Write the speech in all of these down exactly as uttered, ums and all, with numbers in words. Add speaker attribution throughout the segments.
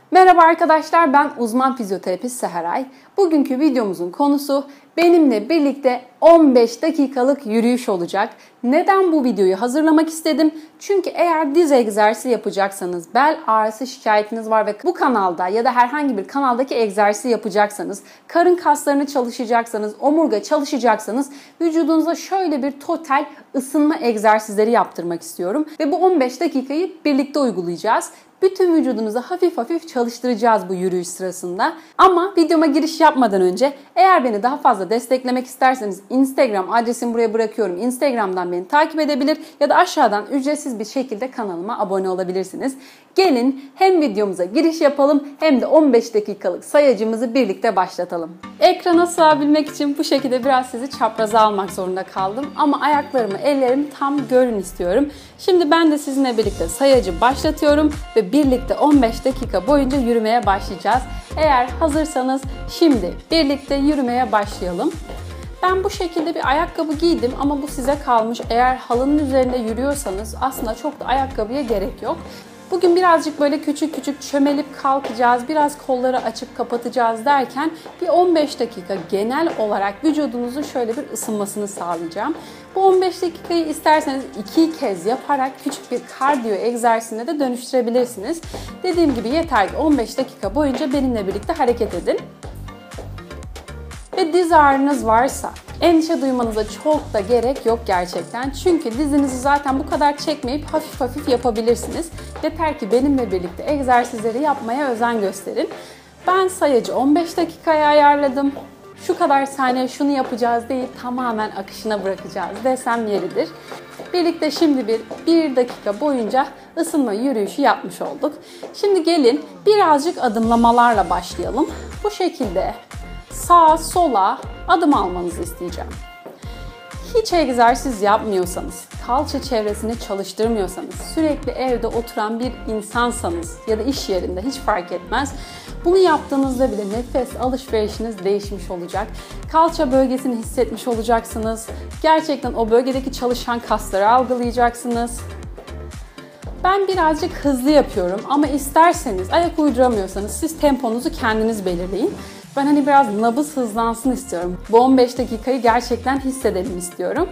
Speaker 1: Merhaba arkadaşlar, ben uzman fizyoterapist Seheray. Bugünkü videomuzun konusu benimle birlikte on beş dakikalık yürüyüş olacak. Neden bu videoyu hazırlamak istedim? Çünkü eğer diz egzersizi yapacaksanız, bel ağrısı şikayetiniz var ve bu kanalda ya da herhangi bir kanaldaki egzersizi yapacaksanız, karın kaslarını çalışacaksanız, omurga çalışacaksanız vücudunuza şöyle bir total ısınma egzersizleri yaptırmak istiyorum. Ve bu on beş dakikayı birlikte uygulayacağız. Bütün vücudunuzu hafif hafif çalıştıracağız bu yürüyüş sırasında. Ama videoma giriş yapmadan önce eğer beni daha fazla desteklemek isterseniz Instagram adresimi buraya bırakıyorum. Instagram'dan beni takip edebilir ya da aşağıdan ücretsiz bir şekilde kanalıma abone olabilirsiniz. Gelin hem videomuza giriş yapalım hem de on beş dakikalık sayacımızı birlikte başlatalım. Ekrana sığabilmek için bu şekilde biraz sizi çapraza almak zorunda kaldım. Ama ayaklarımı, ellerimi tam görün istiyorum. Şimdi ben de sizinle birlikte sayacı başlatıyorum ve birlikte on beş dakika boyunca yürümeye başlayacağız. Eğer hazırsanız şimdi birlikte yürümeye başlayalım. Ben bu şekilde bir ayakkabı giydim ama bu size kalmış. Eğer halının üzerinde yürüyorsanız aslında çok da ayakkabıya gerek yok. Bugün birazcık böyle küçük küçük çömelip kalkacağız, biraz kolları açıp kapatacağız derken bir on beş dakika genel olarak vücudunuzun şöyle bir ısınmasını sağlayacağım. Bu on beş dakikayı isterseniz iki kez yaparak küçük bir kardiyo egzersizine de dönüştürebilirsiniz. Dediğim gibi yeter ki on beş dakika boyunca benimle birlikte hareket edin. Ve diz ağrınız varsa endişe duymanıza çok da gerek yok gerçekten. Çünkü dizinizi zaten bu kadar çekmeyip hafif hafif yapabilirsiniz. Yeter ki benimle birlikte egzersizleri yapmaya özen gösterin. Ben sayacı on beş dakikaya ayarladım. Şu kadar saniye şunu yapacağız değil, tamamen akışına bırakacağız desem yeridir. Birlikte şimdi bir, bir dakika boyunca ısınma yürüyüşü yapmış olduk. Şimdi gelin birazcık adımlamalarla başlayalım. Bu şekilde sağa sola adım almanızı isteyeceğim. Hiç egzersiz yapmıyorsanız, kalça çevresini çalıştırmıyorsanız, sürekli evde oturan bir insansanız ya da iş yerinde hiç fark etmez. Bunu yaptığınızda bile nefes alışverişiniz değişmiş olacak. Kalça bölgesini hissetmiş olacaksınız. Gerçekten o bölgedeki çalışan kasları algılayacaksınız. Ben birazcık hızlı yapıyorum ama isterseniz, ayak uyduramıyorsanız siz temponuzu kendiniz belirleyin. Ben hani biraz nabız hızlansın istiyorum. Bu on beş dakikayı gerçekten hissedelim istiyorum.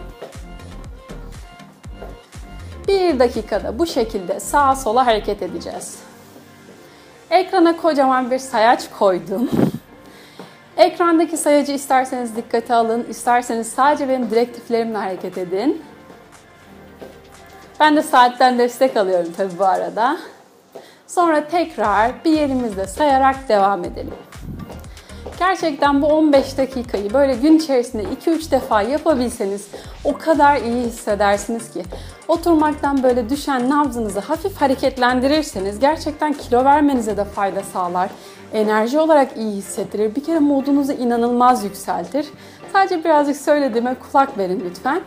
Speaker 1: Bir dakikada bu şekilde sağa sola hareket edeceğiz. Ekrana kocaman bir sayaç koydum. Ekrandaki sayacı isterseniz dikkate alın, isterseniz sadece benim direktiflerimle hareket edin. Ben de saatten destek alıyorum tabii bu arada. Sonra tekrar bir elimizle sayarak devam edelim. Gerçekten bu on beş dakikayı böyle gün içerisinde iki üç defa yapabilseniz o kadar iyi hissedersiniz ki. Oturmaktan böyle düşen nabzınızı hafif hareketlendirirseniz gerçekten kilo vermenize de fayda sağlar. Enerji olarak iyi hissettirir. Bir kere modunuzu inanılmaz yükseltir. Sadece birazcık söylediğime kulak verin lütfen.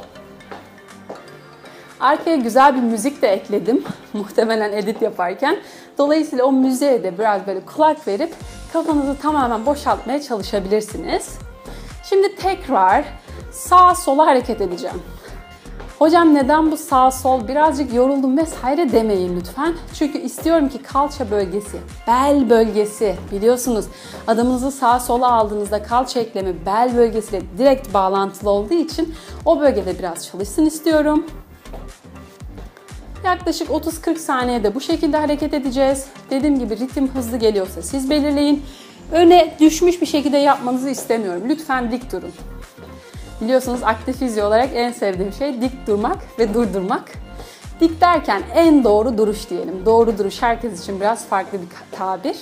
Speaker 1: Arkaya güzel bir müzik de ekledim muhtemelen edit yaparken. Dolayısıyla o müziğe de biraz böyle kulak verip kafanızı tamamen boşaltmaya çalışabilirsiniz. Şimdi tekrar sağa sola hareket edeceğim. Hocam neden bu sağ sol birazcık yoruldum vesaire demeyin lütfen. Çünkü istiyorum ki kalça bölgesi, bel bölgesi biliyorsunuz adımınızı sağa sola aldığınızda kalça eklemi bel bölgesiyle direkt bağlantılı olduğu için o bölgede biraz çalışsın istiyorum. Yaklaşık otuz kırk saniyede bu şekilde hareket edeceğiz. Dediğim gibi ritim hızlı geliyorsa siz belirleyin. Öne düşmüş bir şekilde yapmanızı istemiyorum. Lütfen dik durun. Biliyorsunuz aktif fizyo olarak en sevdiğim şey dik durmak ve durdurmak. Dik derken en doğru duruş diyelim. Doğru duruş herkes için biraz farklı bir tabir.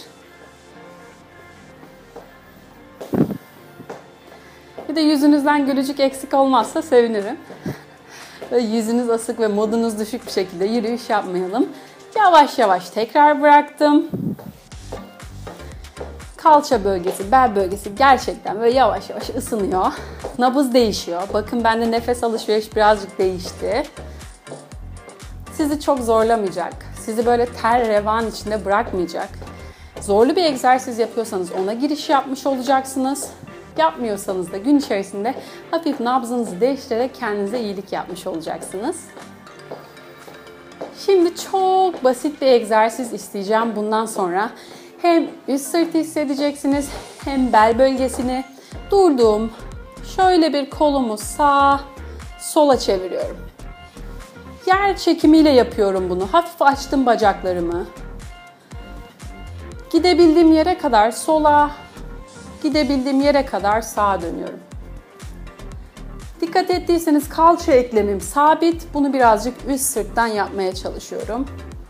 Speaker 1: Bir de yüzünüzden gülücük eksik olmazsa sevinirim. Böyle yüzünüz asık ve modunuz düşük bir şekilde yürüyüş yapmayalım. Yavaş yavaş tekrar bıraktım. Kalça bölgesi, bel bölgesi gerçekten böyle yavaş yavaş ısınıyor. Nabız değişiyor. Bakın bende nefes alışveriş birazcık değişti. Sizi çok zorlamayacak. Sizi böyle ter revan içinde bırakmayacak. Zorlu bir egzersiz yapıyorsanız ona giriş yapmış olacaksınız. Yapmıyorsanız da gün içerisinde hafif nabzınızı değiştirerek kendinize iyilik yapmış olacaksınız. Şimdi çok basit bir egzersiz isteyeceğim bundan sonra. Hem üst sırtı hissedeceksiniz hem bel bölgesini. Durdum. Şöyle bir kolumu sağa, sola çeviriyorum. Yer çekimiyle yapıyorum bunu. Hafif açtım bacaklarımı. Gidebildiğim yere kadar sola, gidebildiğim yere kadar sağa dönüyorum. Dikkat ettiyseniz kalça eklemim sabit. Bunu birazcık üst sırttan yapmaya çalışıyorum.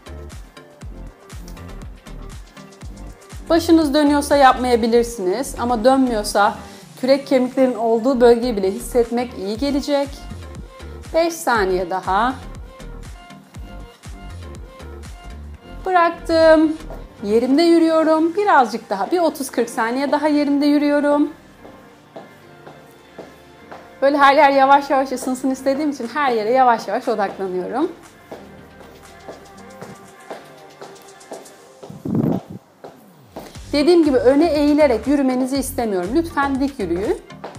Speaker 1: Başınız dönüyorsa yapmayabilirsiniz ama dönmüyorsa kürek kemiklerin olduğu bölgeyi bile hissetmek iyi gelecek. beş saniye daha. Bıraktım. Yerimde yürüyorum. Birazcık daha. Bir otuz kırk saniye daha yerimde yürüyorum. Böyle her yer yavaş yavaş ısınsın istediğim için her yere yavaş yavaş odaklanıyorum. Dediğim gibi öne eğilerek yürümenizi istemiyorum. Lütfen dik yürüyün.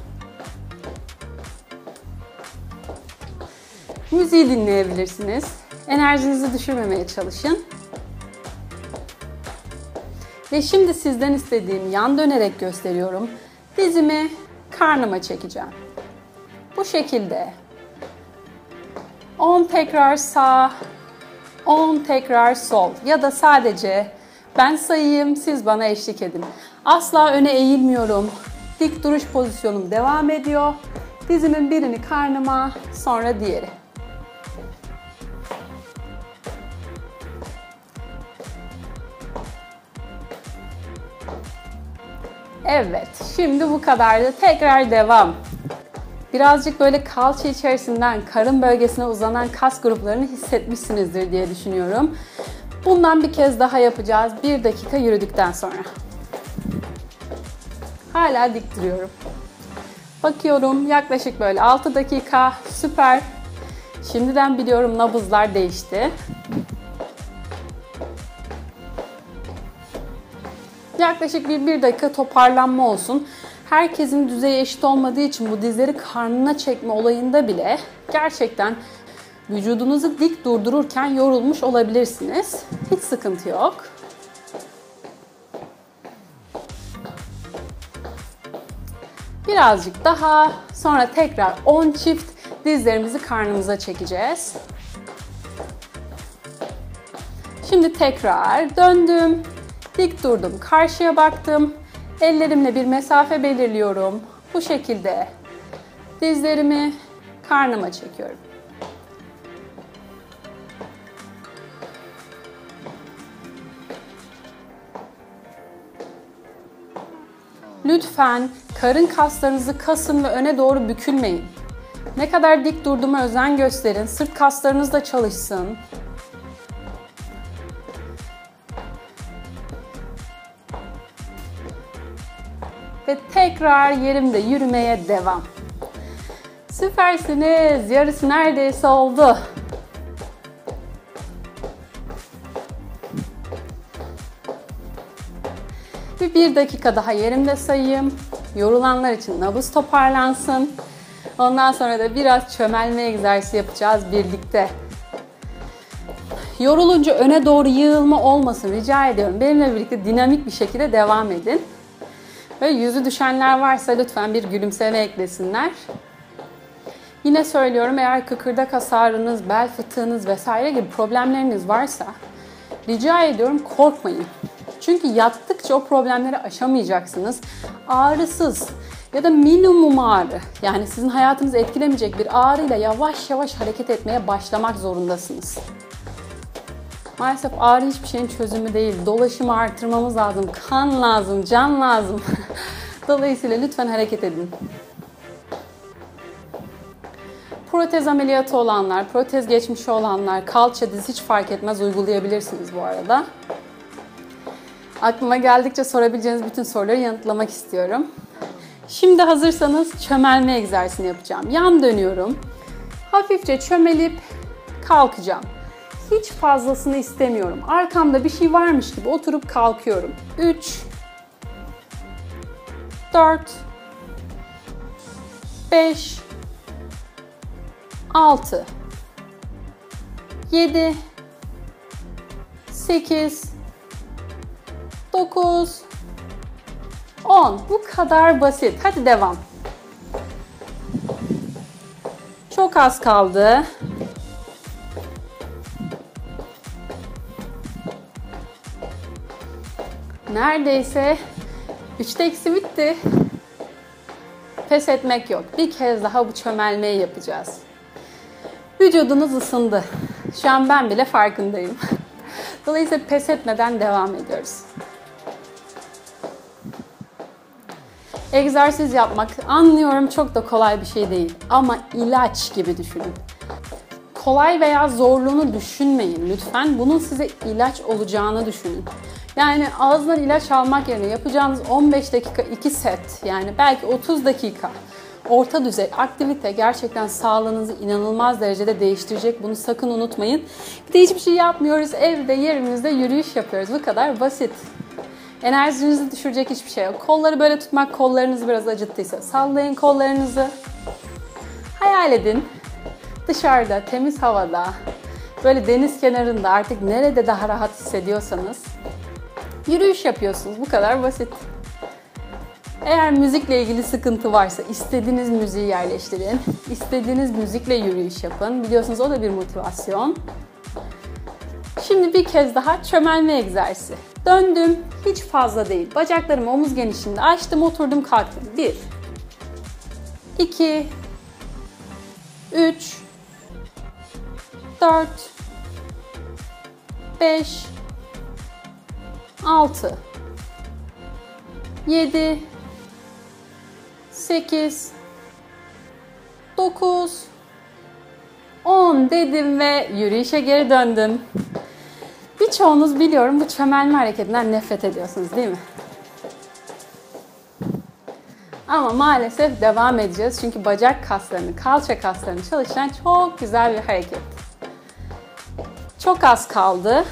Speaker 1: Müziği dinleyebilirsiniz. Enerjinizi düşürmemeye çalışın. Ve şimdi sizden istediğim yan dönerek gösteriyorum. Dizimi karnıma çekeceğim. Bu şekilde. on tekrar sağ, on tekrar sol ya da sadece ben sayayım, siz bana eşlik edin. Asla öne eğilmiyorum. Dik duruş pozisyonum devam ediyor. Dizimin birini karnıma, sonra diğeri. Evet, şimdi bu kadardı. Tekrar devam. Birazcık böyle kalça içerisinden karın bölgesine uzanan kas gruplarını hissetmişsinizdir diye düşünüyorum. Bundan bir kez daha yapacağız. Bir dakika yürüdükten sonra. Hala dik duruyorum. Bakıyorum yaklaşık böyle altı dakika. Süper. Şimdiden biliyorum nabızlar değişti. Yaklaşık bir, bir dakika toparlanma olsun. Herkesin düzeyi eşit olmadığı için bu dizleri karnına çekme olayında bile gerçekten vücudunuzu dik durdururken yorulmuş olabilirsiniz. Hiç sıkıntı yok. Birazcık daha, sonra tekrar on çift dizlerimizi karnımıza çekeceğiz. Şimdi tekrar döndüm. Dik durdum, karşıya baktım. Ellerimle bir mesafe belirliyorum. Bu şekilde dizlerimi karnıma çekiyorum. Lütfen karın kaslarınızı kasın ve öne doğru bükülmeyin. Ne kadar dik durduğuma özen gösterin. Sırt kaslarınız da çalışsın. Ve tekrar yerimde yürümeye devam. Süpersiniz. Yarısı neredeyse oldu. Bir, bir dakika daha yerimde sayayım. Yorulanlar için nabız toparlansın. Ondan sonra da biraz çömelme egzersizi yapacağız birlikte. Yorulunca öne doğru yığılma olmasın rica ediyorum. Benimle birlikte dinamik bir şekilde devam edin. Ve yüzü düşenler varsa lütfen bir gülümseme eklesinler. Yine söylüyorum, eğer kıkırdak hasarınız, bel fıtığınız vesaire gibi problemleriniz varsa rica ediyorum korkmayın. Çünkü yattıkça o problemleri aşamayacaksınız. Ağrısız ya da minimum ağrı, yani sizin hayatınızı etkilemeyecek bir ağrıyla yavaş yavaş hareket etmeye başlamak zorundasınız. Maalesef ağrı hiçbir şeyin çözümü değil. Dolaşımı artırmamız lazım, kan lazım, can lazım. Dolayısıyla lütfen hareket edin. Protez ameliyatı olanlar, protez geçmişi olanlar, kalça, diz hiç fark etmez uygulayabilirsiniz bu arada. Aklıma geldikçe sorabileceğiniz bütün soruları yanıtlamak istiyorum. Şimdi hazırsanız çömelme egzersizini yapacağım. Yan dönüyorum. Hafifçe çömelip kalkacağım. Hiç fazlasını istemiyorum. Arkamda bir şey varmış gibi oturup kalkıyorum. üç, dört, beş, altı, yedi, sekiz, dokuz, on. Bu kadar basit. Hadi devam. Çok az kaldı. Neredeyse üçte eksi bitti. Pes etmek yok. Bir kez daha bu çömelmeyi yapacağız. Vücudunuz ısındı. Şu an ben bile farkındayım. Dolayısıyla pes etmeden devam ediyoruz. Egzersiz yapmak, anlıyorum, çok da kolay bir şey değil. Ama ilaç gibi düşünün. Kolay veya zorluğunu düşünmeyin lütfen. Bunun size ilaç olacağını düşünün. Yani ağızdan ilaç almak yerine yapacağınız on beş dakika iki set, yani belki otuz dakika orta düzey aktivite gerçekten sağlığınızı inanılmaz derecede değiştirecek. Bunu sakın unutmayın. Bir de hiçbir şey yapmıyoruz. Evde yerimizde yürüyüş yapıyoruz. Bu kadar basit. Enerjinizi düşürecek hiçbir şey yok. Kolları böyle tutmak kollarınızı biraz acıttıysa sallayın kollarınızı. Hayal edin. Dışarıda, temiz havada, böyle deniz kenarında, artık nerede daha rahat hissediyorsanız yürüyüş yapıyorsunuz. Bu kadar basit. Eğer müzikle ilgili sıkıntı varsa istediğiniz müziği yerleştirin. İstediğiniz müzikle yürüyüş yapın. Biliyorsunuz o da bir motivasyon. Şimdi bir kez daha çömelme egzersizi. Döndüm. Hiç fazla değil. Bacaklarımı omuz genişliğinde açtım, oturdum, kalktım. bir, iki, üç, dört, beş, altı, yedi, sekiz, dokuz, on dedim ve yürüyüşe geri döndüm. Birçoğunuz biliyorum bu çömelme hareketinden nefret ediyorsunuz değil mi? Ama maalesef devam edeceğiz çünkü bacak kaslarını, kalça kaslarını çalışan çok güzel bir hareket. Çok az kaldı.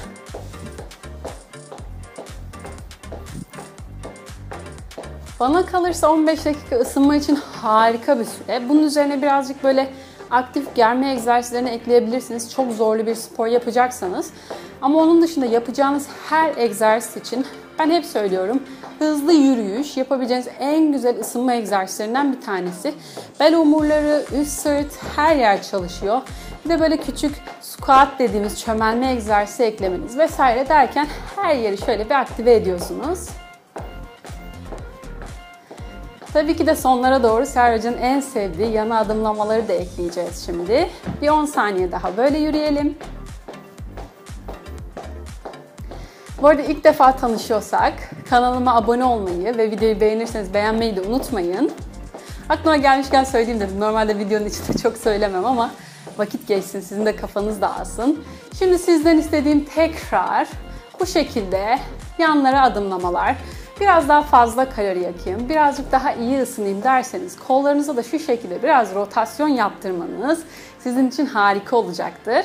Speaker 1: Bana kalırsa on beş dakika ısınma için harika bir süre. Bunun üzerine birazcık böyle aktif germe egzersizlerini ekleyebilirsiniz. Çok zorlu bir spor yapacaksanız. Ama onun dışında yapacağınız her egzersiz için ben hep söylüyorum, hızlı yürüyüş yapabileceğiniz en güzel ısınma egzersizlerinden bir tanesi. Bel omurları, üst sırt, her yer çalışıyor. Bir de böyle küçük squat dediğimiz çömelme egzersizi eklemeniz vesaire derken her yeri şöyle bir aktive ediyorsunuz. Tabii ki de sonlara doğru Serrac'ın en sevdiği yana adımlamaları da ekleyeceğiz şimdi. Bir on saniye daha böyle yürüyelim. Bu arada ilk defa tanışıyorsak kanalıma abone olmayı ve videoyu beğenirseniz beğenmeyi de unutmayın. Aklıma gelmişken söyleyeyim dedim. Normalde videonun içinde çok söylemem ama vakit geçsin, sizin de kafanız dağılsın. Şimdi sizden istediğim tekrar bu şekilde yanlara adımlamalar. Biraz daha fazla kalori yakayım, birazcık daha iyi ısınayım derseniz kollarınıza da şu şekilde biraz rotasyon yaptırmanız sizin için harika olacaktır.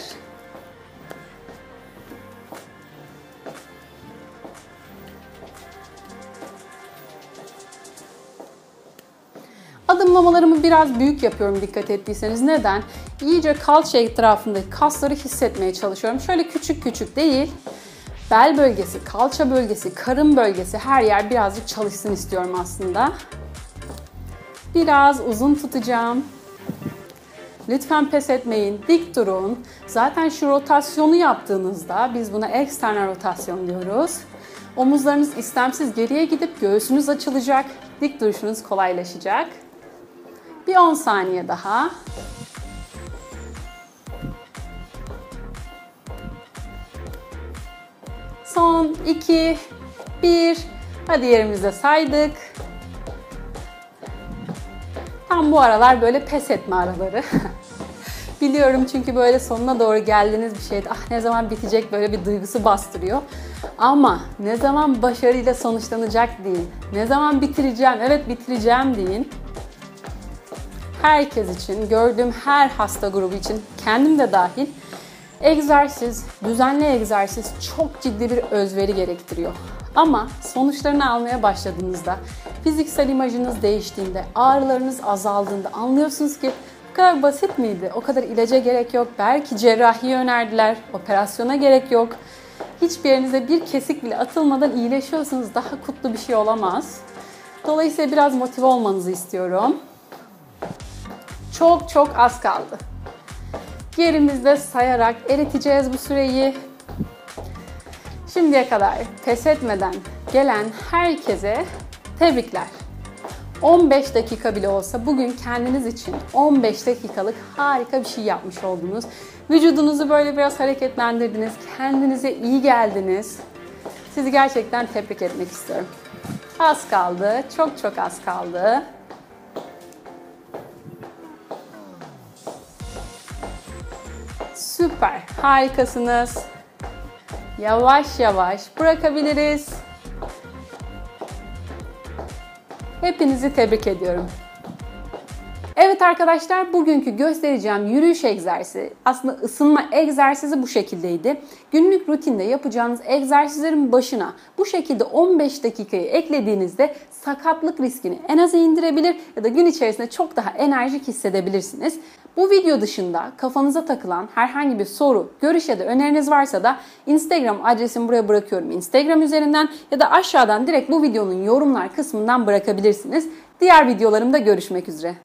Speaker 1: Adımlamalarımı biraz büyük yapıyorum dikkat ettiyseniz. Neden? İyice kalça etrafındaki kasları hissetmeye çalışıyorum. Şöyle küçük küçük değil. Bel bölgesi, kalça bölgesi, karın bölgesi her yer birazcık çalışsın istiyorum aslında. Biraz uzun tutacağım. Lütfen pes etmeyin, dik durun. Zaten şu rotasyonu yaptığınızda, biz buna eksternal rotasyon diyoruz. Omuzlarınız istemsiz geriye gidip göğsünüz açılacak, dik duruşunuz kolaylaşacak. Bir on saniye daha. Son, iki, bir. Hadi yerimizde saydık. Tam bu aralar böyle pes etme araları. Biliyorum çünkü böyle sonuna doğru geldiğiniz bir şeydi. Ah ne zaman bitecek böyle bir duygusu bastırıyor. Ama ne zaman başarıyla sonuçlanacak deyin. Ne zaman bitireceğim, evet bitireceğim deyin. Herkes için, gördüğüm her hasta grubu için, kendim de dahil, egzersiz, düzenli egzersiz çok ciddi bir özveri gerektiriyor. Ama sonuçlarını almaya başladığınızda, fiziksel imajınız değiştiğinde, ağrılarınız azaldığında anlıyorsunuz ki bu kadar basit miydi? O kadar ilaca gerek yok. Belki cerrahi önerdiler, operasyona gerek yok. hiçbir yerinize bir kesik bile atılmadan iyileşiyorsanız daha kutlu bir şey olamaz. Dolayısıyla biraz motive olmanızı istiyorum. Çok çok az kaldı. Yerimizde sayarak eriteceğiz bu süreyi. Şimdiye kadar pes etmeden gelen herkese tebrikler. on beş dakika bile olsa bugün kendiniz için on beş dakikalık harika bir şey yapmış oldunuz. Vücudunuzu böyle biraz hareketlendirdiniz, kendinize iyi geldiniz. Sizi gerçekten tebrik etmek istiyorum. Az kaldı, çok çok az kaldı. Süper, harikasınız. Yavaş yavaş bırakabiliriz. Hepinizi tebrik ediyorum. Evet arkadaşlar, bugünkü göstereceğim yürüyüş egzersizi, aslında ısınma egzersizi bu şekildeydi. Günlük rutinde yapacağınız egzersizlerin başına bu şekilde on beş dakikayı eklediğinizde sakatlık riskini en aza indirebilir ya da gün içerisinde çok daha enerjik hissedebilirsiniz. Bu video dışında kafanıza takılan herhangi bir soru, görüş ya da öneriniz varsa da Instagram adresimi buraya bırakıyorum. Instagram üzerinden ya da aşağıdan direkt bu videonun yorumlar kısmından bırakabilirsiniz. Diğer videolarımda görüşmek üzere.